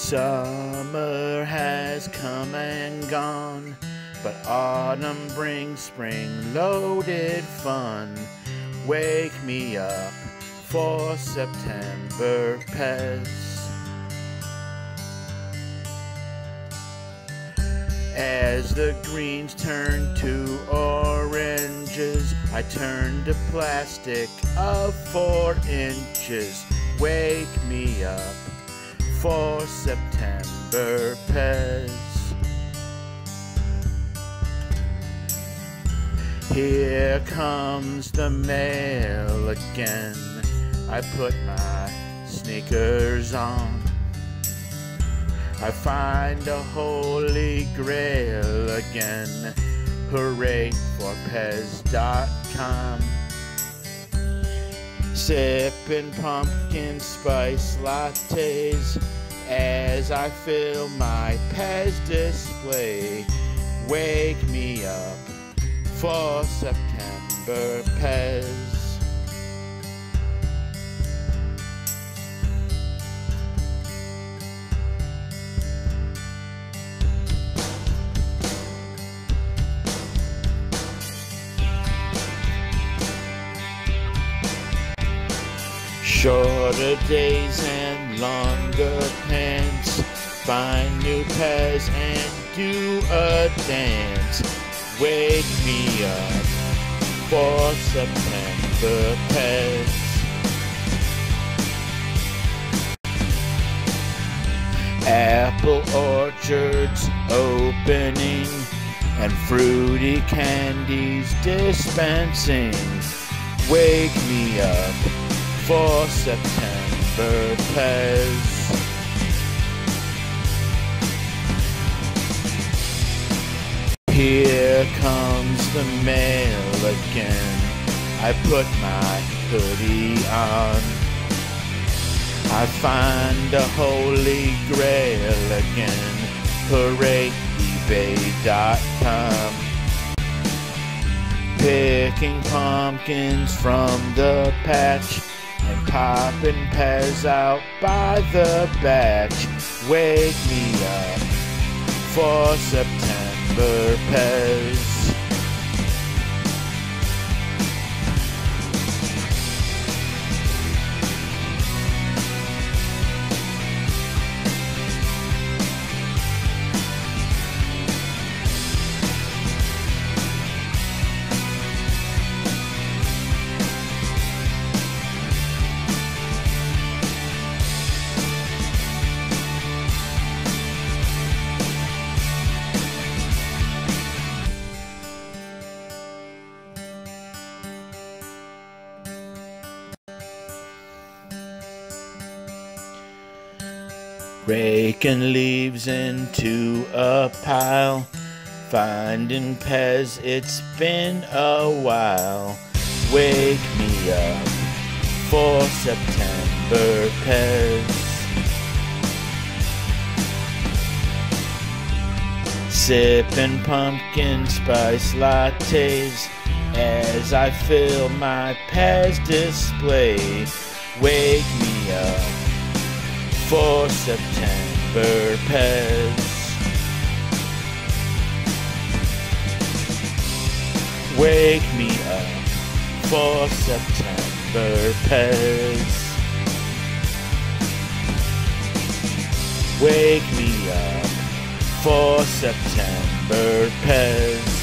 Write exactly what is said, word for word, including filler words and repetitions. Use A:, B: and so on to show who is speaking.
A: Summer has come and gone, but autumn brings spring-loaded fun. Wake me up for September Pez. As the greens turn to oranges, I turn to plastic of four inches. Wake me up for September Pez. Here comes the mail again. I put my sneakers on. I find a holy grail again. Hooray for Pez dot com. Sipping pumpkin spice lattes as I fill my Pez display. Wake me up for September Pez. Shorter days and longer pants. Find new Pez and do a dance. Wake me up for September Pez. Apple orchards opening and fruity candies dispensing. Wake me up for September Pez. Here comes the mail again. I put my hoodie on. I find a holy grail again. Hooray, eBay dot com. Picking pumpkins from the patch and popping Pez out by the batch. Wake me up for September Pez. Raking leaves into a pile, finding Pez, it's been a while. Wake me up for September Pez. Sipping pumpkin spice lattes as I fill my Pez display. Wake me up for September Pez. Wake me up for September Pez. Wake me up for September Pez.